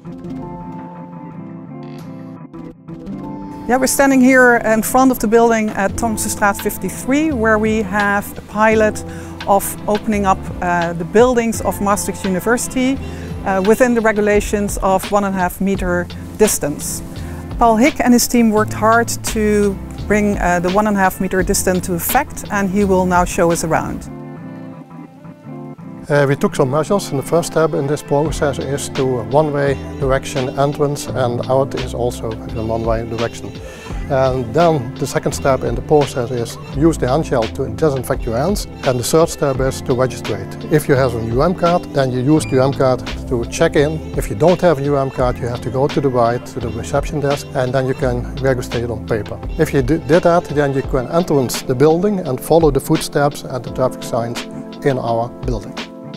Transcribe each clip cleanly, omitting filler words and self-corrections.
Yeah, we're standing here in front of the building at Thomasstraat 53, where we have a pilot of opening up the buildings of Maastricht University within the regulations of 1.5 meter distance. Paul Hick and his team worked hard to bring the 1.5 meter distance to effect, and he will now show us around. We took some measures, and the first step in this process is to one-way direction entrance, and out is also in one-way direction. And then the second step in the process is use the hand gel to disinfect your hands, and the third step is to registrate. If you have a UM card, then you use the UM card to check in. If you don't have a UM card, you have to go to the right, to the reception desk, and then you can register it on paper. If you did that, then you can enter the building and follow the footsteps and the traffic signs in our building.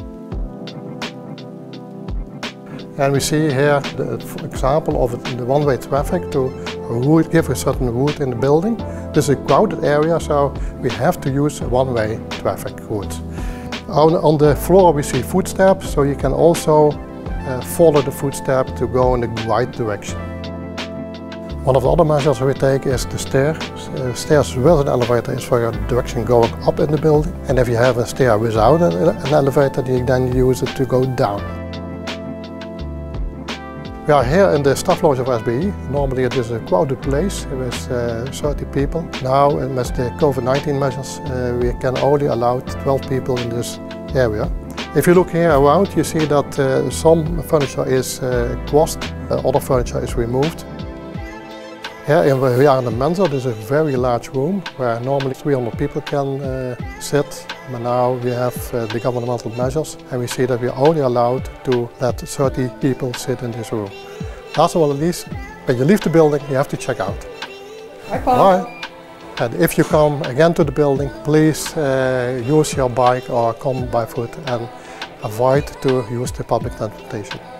And we see here the example of the one-way traffic to give a certain route in the building. This is a crowded area, so we have to use a one-way traffic route. On the floor we see footsteps, so you can also follow the footstep to go in the right direction. One of the other measures we take is the stairs. Stairs with an elevator is for your direction going up in the building. And if you have a stair without an elevator, you then use it to go down. We are here in the staff lounge of SBE. Normally it is a crowded place with 30 people. Now with the COVID-19 measures we can only allow 12 people in this area. If you look here around, you see that some furniture is crossed, other furniture is removed. Here we are in the Mensa. This is a very large room where normally 300 people can sit. But now we have the governmental measures, and we see that we are only allowed to let 30 people sit in this room. Last but not least, when you leave the building, you have to check out. Bye, Paul. Bye. And if you come again to the building, please use your bike or come by foot and avoid to use the public transportation.